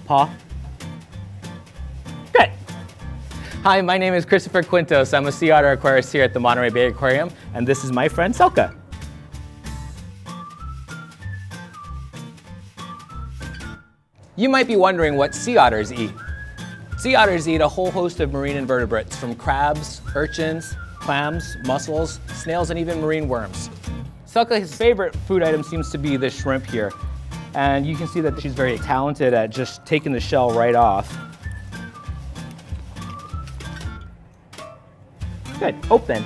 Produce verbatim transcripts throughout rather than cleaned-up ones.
paw. Good. Hi, my name is Christopher Quintos. I'm a Sea Otter Aquarist here at the Monterey Bay Aquarium, and this is my friend Selka. You might be wondering what sea otters eat. Sea otters eat a whole host of marine invertebrates, from crabs, urchins, clams, mussels, snails, and even marine worms. Selka, his favorite food item seems to be this shrimp here. And you can see that she's very talented at just taking the shell right off. Good, open.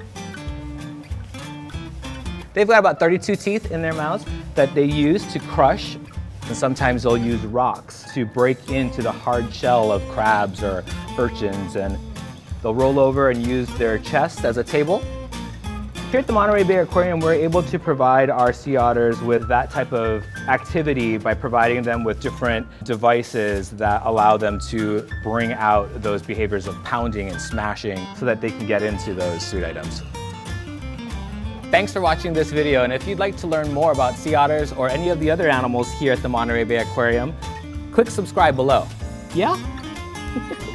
They've got about thirty-two teeth in their mouths that they use to crush, and sometimes they'll use rocks to break into the hard shell of crabs or urchins, and they'll roll over and use their chest as a table. Here at the Monterey Bay Aquarium, we're able to provide our sea otters with that type of activity by providing them with different devices that allow them to bring out those behaviors of pounding and smashing so that they can get into those food items. Thanks for watching this video, and if you'd like to learn more about sea otters or any of the other animals here at the Monterey Bay Aquarium, click subscribe below. Yeah?